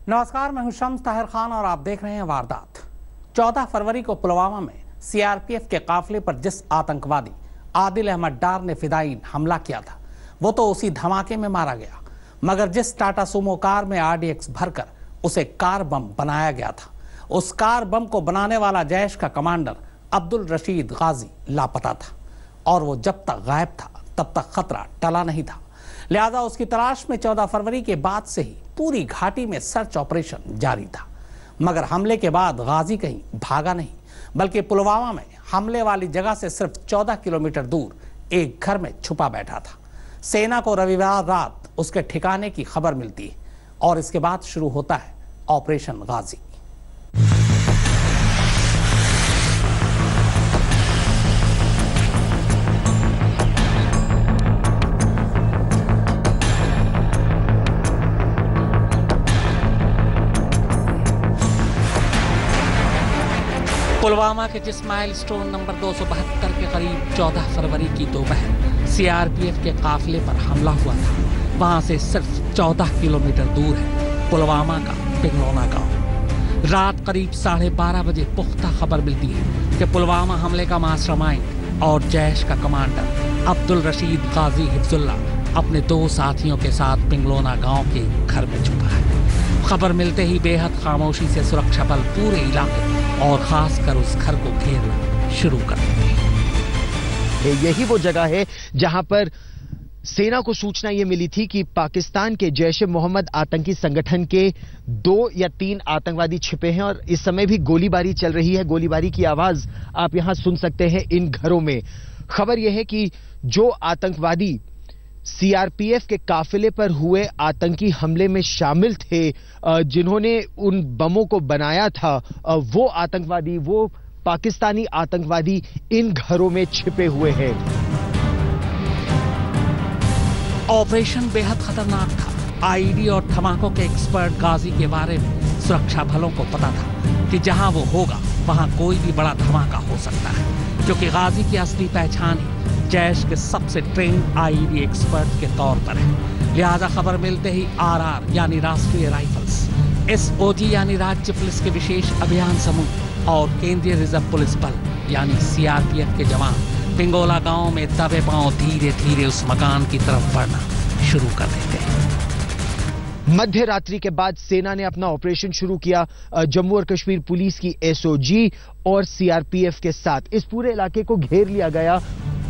नमस्कार, मैं हूं शम्स ताहिर खान और आप देख रहे हैं वारदात। 14 फरवरी को पुलवामा में सीआरपीएफ के काफिले पर जिस आतंकवादी आदिल अहमद डार ने फिदायीन हमला किया था, वो तो उसी धमाके में मारा गया। मगर जिस टाटा सुमो कार में आरडीएक्स भरकर उसे कार बम बनाया गया था, उस कार बम को बनाने वाला जैश का कमांडर अब्दुल रशीद गाजी लापता था और वो जब तक गायब था तब तक खतरा टला नहीं था। लिहाजा उसकी तलाश में 14 फरवरी के बाद से ही पूरी घाटी में सर्च ऑपरेशन जारी था। मगर हमले के बाद गाजी कहीं भागा नहीं, बल्कि पुलवामा में हमले वाली जगह से सिर्फ 14 किलोमीटर दूर एक घर में छुपा बैठा था। सेना को रविवार रात उसके ठिकाने की खबर मिलती है और इसके बाद शुरू होता है ऑपरेशन गाजी। पुलवामा के जिस माइलस्टोन नंबर 272 के करीब 14 फरवरी की दोपहर सीआरपीएफ के काफिले पर हमला हुआ था, वहां से सिर्फ 14 किलोमीटर दूर है पुलवामा का पिंगलोना गांव। रात करीब 12:30 बजे पुख्ता खबर मिलती है कि पुलवामा हमले का मास्टरमाइंड और जैश का कमांडर अब्दुल रशीद गाजी हिफ्जुल्ला अपने 2 साथियों के साथ पिंगलोना गांव के घर में छुपा है। खबर मिलते ही बेहद खामोशी से सुरक्षा बल पूरे इलाके और खासकर उस घर को घेरना शुरू कर देते। यही वो जगह है जहां पर सेना को सूचना यह मिली थी कि पाकिस्तान के जैश ए मोहम्मद आतंकी संगठन के 2 या 3 आतंकवादी छिपे हैं और इस समय भी गोलीबारी चल रही है। गोलीबारी की आवाज आप यहां सुन सकते हैं इन घरों में। खबर यह है कि जो आतंकवादी सीआरपीएफ के काफिले पर हुए आतंकी हमले में शामिल थे, जिन्होंने उन बमों को बनाया था, वो आतंकवादी, वो पाकिस्तानी आतंकवादी इन घरों में छिपे हुए हैं। ऑपरेशन बेहद खतरनाक था। आईडी और धमाकों के एक्सपर्ट गाजी के बारे में सुरक्षा बलों को पता था कि जहां वो होगा वहां कोई भी बड़ा धमाका हो सकता है, क्योंकि गाजी की असली पहचान ही जैश के सबसे ट्रेंड आईडी एक्सपर्ट के तौर पर है। लिहाजा खबर मिलते ही आरआर यानी राष्ट्रीय राइफल्स, एसओजी यानी राज्य पुलिस के विशेष अभियान समूह और केंद्रीय रिजर्व पुलिस बल यानी सीआरपीएफ के जवान पिंगोला गांव में दबे पांव धीरे धीरे उस मकान की तरफ बढ़ना शुरू कर देते हैं। मध्य रात्रि के बाद सेना ने अपना ऑपरेशन शुरू किया। जम्मू और कश्मीर पुलिस की एसओजी और सीआरपीएफ के साथ इस पूरे इलाके को घेर लिया गया।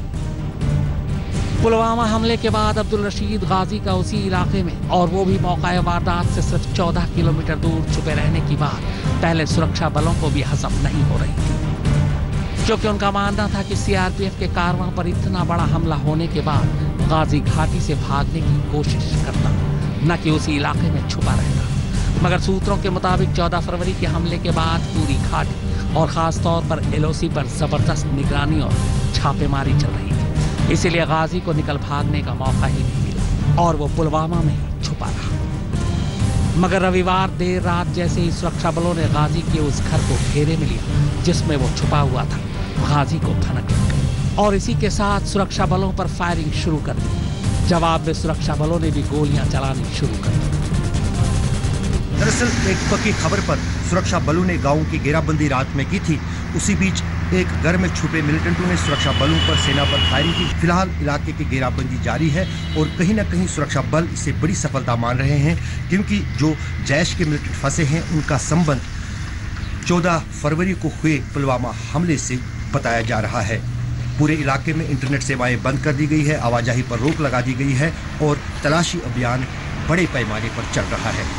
पुलवामा हमले के बाद अब्दुल रशीद गाजी का उसी इलाके में, और वो भी मौका वारदात से सिर्फ 14 किलोमीटर दूर छुपे रहने की बात पहले सुरक्षा बलों को भी हजम नहीं हो रही थी, क्योंकि उनका मानना था कि सीआरपीएफ के कारवां पर इतना बड़ा हमला होने के बाद गाजी घाटी से भागने की कोशिश करता, न कि उसी इलाके में छुपा रहता। मगर सूत्रों के मुताबिक 14 फरवरी के हमले के बाद पूरी घाटी और खास तौर पर एलओसी पर जबरदस्त निगरानी और छापेमारी चल रही थी, इसीलिए गाजी को निकल भागने का मौका ही नहीं मिला और वो पुलवामा में ही छुपा रहा। मगर रविवार देर रात जैसे ही सुरक्षा बलों ने गाजी के उस घर को घेरे में लिया जिसमें वो छुपा हुआ था, गाजी को भनक लग गई और इसी के साथ सुरक्षा बलों पर फायरिंग शुरू कर दी। जवाब में सुरक्षा बलों ने भी गोलियां चलानी शुरू कर दी। दरअसल एक पक्की खबर पर सुरक्षा बलों ने गांव की घेराबंदी रात में की थी। उसी बीच एक घर में छुपे मिलिटेंटों ने सुरक्षा बलों पर सेना पर फायरिंग की। फिलहाल इलाके की घेराबंदी जारी है और कहीं न कहीं सुरक्षा बल इसे बड़ी सफलता मान रहे हैं, क्योंकि जो जैश के मिलिटेंट फंसे हैं उनका संबंध 14 फरवरी को हुए पुलवामा हमले से बताया जा रहा है। पूरे इलाके में इंटरनेट सेवाएं बंद कर दी गई है, आवाजाही पर रोक लगा दी गई है और तलाशी अभियान बड़े पैमाने पर चल रहा है।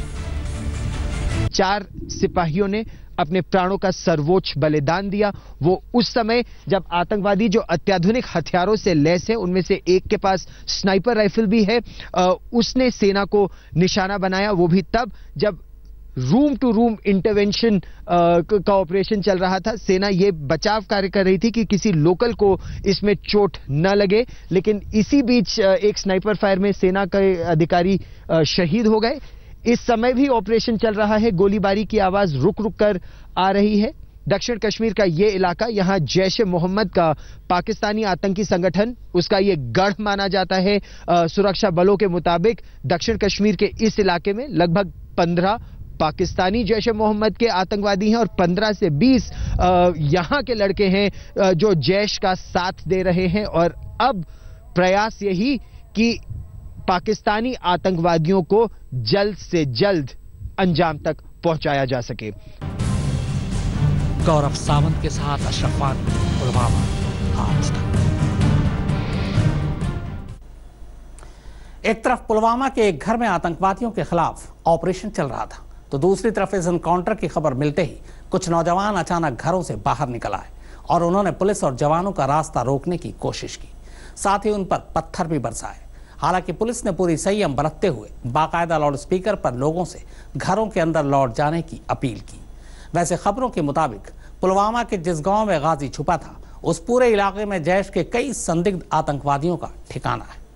4 सिपाहियों ने अपने प्राणों का सर्वोच्च बलिदान दिया। वो उस समय जब आतंकवादी जो अत्याधुनिक हथियारों से लैस है, उनमें से एक के पास स्नाइपर राइफल भी है, उसने सेना को निशाना बनाया। वो भी तब जब रूम टू रूम इंटरवेंशन का ऑपरेशन चल रहा था। सेना ये बचाव कार्य कर रही थी कि किसी लोकल को इसमें चोट न लगे, लेकिन इसी बीच एक स्नाइपर फायर में सेना के अधिकारी शहीद हो गए। इस समय भी ऑपरेशन चल रहा है। गोलीबारी की आवाज रुक रुक कर आ रही है। दक्षिण कश्मीर का ये इलाका, यहां जैश ए मोहम्मद का पाकिस्तानी आतंकी संगठन, उसका ये गढ़ माना जाता है। सुरक्षा बलों के मुताबिक दक्षिण कश्मीर के इस इलाके में लगभग 15 पाकिस्तानी जैश ए मोहम्मद के आतंकवादी हैं और 15 से 20 यहां के लड़के हैं जो जैश का साथ दे रहे हैं। और अब प्रयास यही कि पाकिस्तानी आतंकवादियों को जल्द से जल्द अंजाम तक पहुंचाया जा सके। गौरव सावंत के साथ अशरफ वानी, पुलवामा, आज तक। एक तरफ पुलवामा के एक घर में आतंकवादियों के खिलाफ ऑपरेशन चल रहा था, तो दूसरी तरफ इस एनकाउंटर की खबर मिलते ही कुछ नौजवान अचानक घरों से बाहर निकल आए और उन्होंने पुलिस और जवानों का रास्ता रोकने की कोशिश की, साथ ही उन पर पत्थर भी बरसाए। हालांकि पुलिस ने पूरी संयम बरतते हुए बाकायदा लाउड स्पीकर पर लोगों से घरों के अंदर लौट जाने की अपील की। वैसे खबरों के मुताबिक पुलवामा के जिस गांव में गाजी छुपा था, उस पूरे इलाके में जैश के कई संदिग्ध आतंकवादियों का ठिकाना है।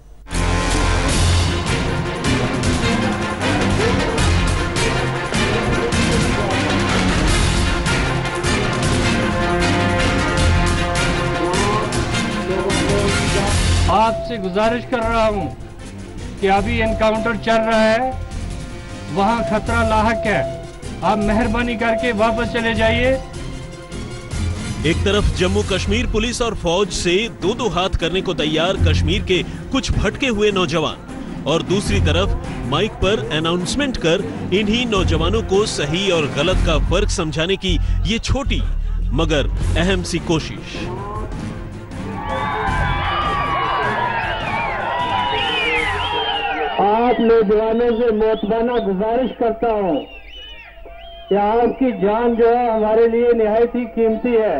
आपसे गुजारिश कर रहा हूं कि अभी एनकाउंटर चल रहा है, वहां खतरा लाहक है, आप मेहरबानी करके वापस चले जाइए। एक तरफ जम्मू कश्मीर पुलिस और फौज से दो हाथ करने को तैयार कश्मीर के कुछ भटके हुए नौजवान, और दूसरी तरफ माइक पर अनाउंसमेंट कर इन्हीं नौजवानों को सही और गलत का फर्क समझाने की ये छोटी मगर अहम सी कोशिश। आप नौजवानों से मोतबाना गुजारिश करता हूं कि आपकी जान जो है हमारे लिए निहायत ही कीमती है।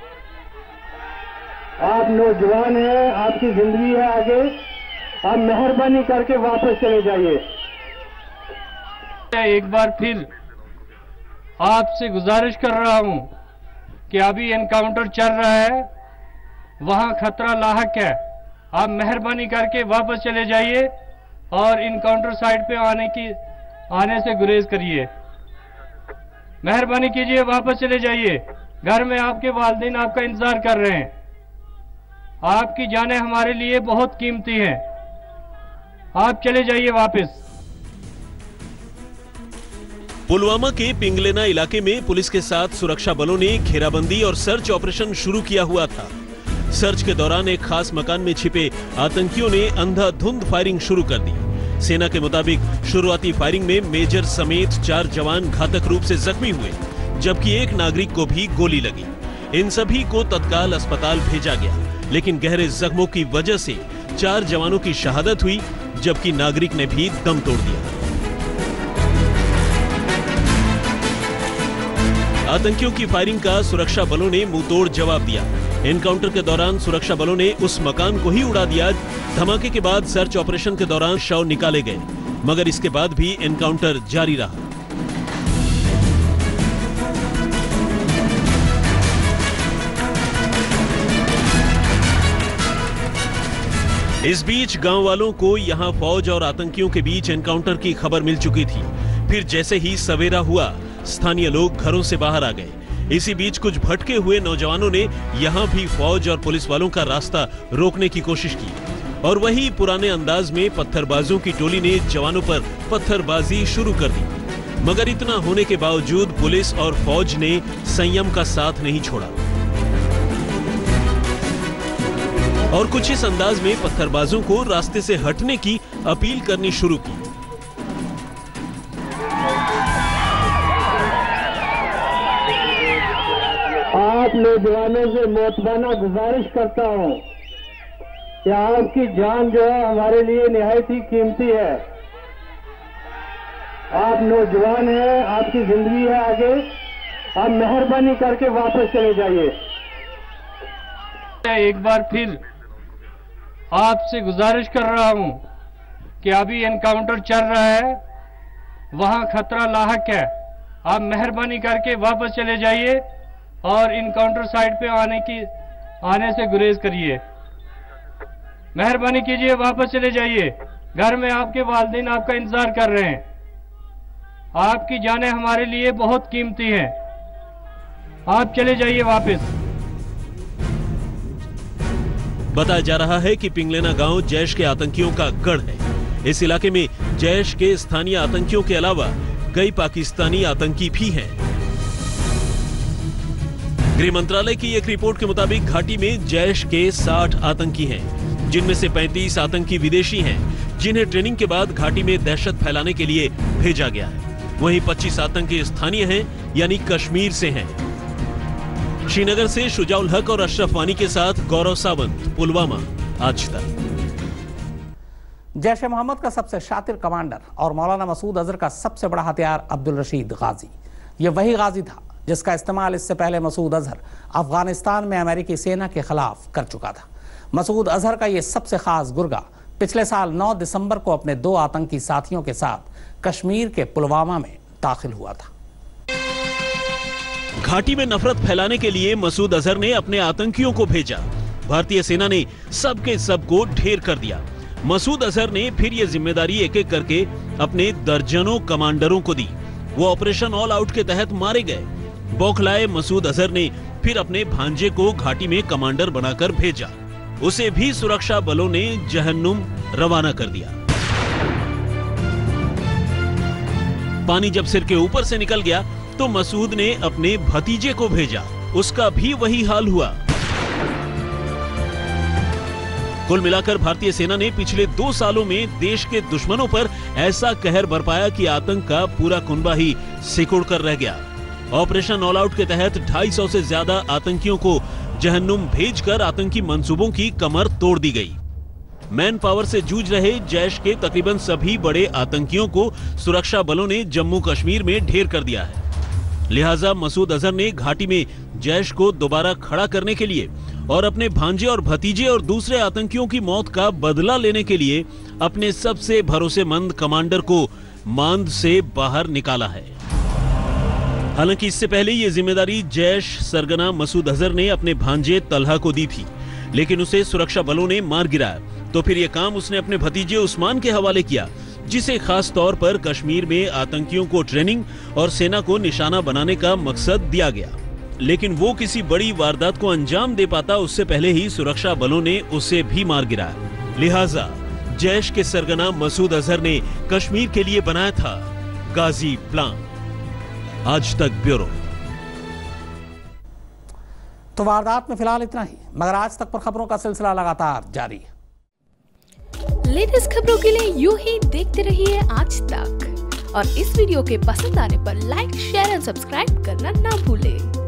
आप नौजवान हैं, आपकी जिंदगी है आगे, आप मेहरबानी करके वापस चले जाइए। एक बार फिर आपसे गुजारिश कर रहा हूं कि अभी एनकाउंटर चल रहा है, वहां खतरा लाहक है, आप मेहरबानी करके वापस चले जाइए और इनकाउंटर साइट पे आने से गुरेज करिए। मेहरबानी कीजिए, वापस चले जाइए। घर में आपके वालिदैन आपका इंतजार कर रहे हैं। आपकी जानें हमारे लिए बहुत कीमती हैं, आप चले जाइए वापस। पुलवामा के पिंगलेना इलाके में पुलिस के साथ सुरक्षा बलों ने घेराबंदी और सर्च ऑपरेशन शुरू किया हुआ था। सर्च के दौरान एक खास मकान में छिपे आतंकियों ने अंधाधुंध फायरिंग शुरू कर दी। सेना के मुताबिक शुरुआती फायरिंग में मेजर समेत 4 जवान घातक रूप से जख्मी हुए, जबकि एक नागरिक को भी गोली लगी। इन सभी को तत्काल अस्पताल भेजा गया, लेकिन गहरे जख्मों की वजह से 4 जवानों की शहादत हुई, जबकि नागरिक ने भी दम तोड़ दिया। आतंकियों की फायरिंग का सुरक्षा बलों ने मुंहतोड़ जवाब दिया। एनकाउंटर के दौरान सुरक्षा बलों ने उस मकान को ही उड़ा दिया। धमाके के बाद सर्च ऑपरेशन के दौरान शव निकाले गए, मगर इसके बाद भी एनकाउंटर जारी रहा। इस बीच गांव वालों को यहां फौज और आतंकियों के बीच एनकाउंटर की खबर मिल चुकी थी। फिर जैसे ही सवेरा हुआ, स्थानीय लोग घरों से बाहर आ गए। इसी बीच कुछ भटके हुए नौजवानों ने यहां भी फौज और पुलिस वालों का रास्ता रोकने की कोशिश की, और वही पुराने अंदाज में पत्थरबाजों की टोली ने जवानों पर पत्थरबाजी शुरू कर दी। मगर इतना होने के बावजूद पुलिस और फौज ने संयम का साथ नहीं छोड़ा और कुछ इस अंदाज में पत्थरबाजों को रास्ते से हटने की अपील करनी शुरू की। आप नौजवानों से मोतबाना गुजारिश करता हूं कि आपकी जान जो है हमारे लिए निहायत ही कीमती है। आप नौजवान हैं, आपकी जिंदगी है आगे, आप मेहरबानी करके वापस चले जाइए। एक बार फिर आपसे गुजारिश कर रहा हूं कि अभी एनकाउंटर चल रहा है, वहां खतरा लाहक है, आप मेहरबानी करके वापस चले जाइए और इनकाउंटर साइट पे आने से गुरेज करिए। मेहरबानी कीजिए, वापस चले जाइए। घर में आपके वालिदैन आपका इंतजार कर रहे हैं। आपकी जानें हमारे लिए बहुत कीमती हैं, आप चले जाइए वापस। बताया जा रहा है कि पिंगलेना गांव जैश के आतंकियों का गढ़ है। इस इलाके में जैश के स्थानीय आतंकियों के अलावा कई पाकिस्तानी आतंकी भी हैं। गृह मंत्रालय की एक रिपोर्ट के मुताबिक घाटी में जैश के 60 आतंकी हैं, जिनमें से 35 आतंकी विदेशी हैं, जिन्हें ट्रेनिंग के बाद घाटी में दहशत फैलाने के लिए भेजा गया है। वहीं 25 आतंकी स्थानीय हैं, यानी कश्मीर से हैं। श्रीनगर से शुजाउल हक और अशरफ वानी के साथ गौरव सावंत, पुलवामा, आज तक। जैश ए मोहम्मद का सबसे शातिर कमांडर और मौलाना मसूद अजहर का सबसे बड़ा हथियार अब्दुल रशीद गाजी। ये वही गाजी था जिसका इस्तेमाल इससे पहले मसूद अजहर अफगानिस्तान में अमेरिकी सेना के खिलाफ कर चुका था। मसूद अजहर का ये सबसे खास गुर्गा पिछले साल 9 दिसंबर को अपने 2 आतंकी साथियों के साथ कश्मीर के पुलवामा में दाखिल हुआ था। घाटी में नफरत फैलाने के लिए मसूद अजहर ने अपने आतंकियों को भेजा। भारतीय सेना ने सबके सबको ढेर कर दिया। मसूद अजहर ने फिर ये जिम्मेदारी एक एक करके अपने दर्जनों कमांडरों को दी। वो ऑपरेशन ऑल आउट के तहत मारे गए। बौखलाए मसूद अजहर ने फिर अपने भांजे को घाटी में कमांडर बनाकर भेजा। उसे भी सुरक्षा बलों ने जहन्नुम रवाना कर दिया। पानी जब सिर के ऊपर से निकल गया तो मसूद ने अपने भतीजे को भेजा। उसका भी वही हाल हुआ। कुल मिलाकर भारतीय सेना ने पिछले 2 सालों में देश के दुश्मनों पर ऐसा कहर बरपाया कि आतंक का पूरा कुनबा ही सिकुड़ कर रह गया। ऑपरेशन ऑल आउट के तहत 250 से ज्यादा आतंकियों को जहन्नुम भेजकर आतंकी मंसूबों की कमर तोड़ दी गई। मैन पावर से जूझ रहे जैश के तकरीबन सभी बड़े आतंकियों को सुरक्षा बलों ने जम्मू कश्मीर में ढेर कर दिया है। लिहाजा मसूद अजहर ने घाटी में जैश को दोबारा खड़ा करने के लिए और अपने भांजे और भतीजे और दूसरे आतंकियों की मौत का बदला लेने के लिए अपने सबसे भरोसेमंद कमांडर को मांद से बाहर निकाला है। हालांकि इससे पहले ये जिम्मेदारी जैश सरगना मसूद अजहर ने अपने भांजे तलहा को दी थी, लेकिन उसे सुरक्षा बलों ने मार गिराया। तो फिर यह काम उसने अपने भतीजे उस्मान के हवाले किया, जिसे खास तौर पर कश्मीर में आतंकियों को ट्रेनिंग और सेना को निशाना बनाने का मकसद दिया गया। लेकिन वो किसी बड़ी वारदात को अंजाम दे पाता उससे पहले ही सुरक्षा बलों ने उसे भी मार गिराया। लिहाजा जैश के सरगना मसूद अजहर ने कश्मीर के लिए बनाया था गाजी प्लान। आज तक ब्यूरो। तो वारदात में फिलहाल इतना ही, मगर आज तक पर खबरों का सिलसिला लगातार जारी है। लेटेस्ट खबरों के लिए यूं ही देखते रहिए आज तक, और इस वीडियो के पसंद आने पर लाइक, शेयर एंड सब्सक्राइब करना ना भूलें।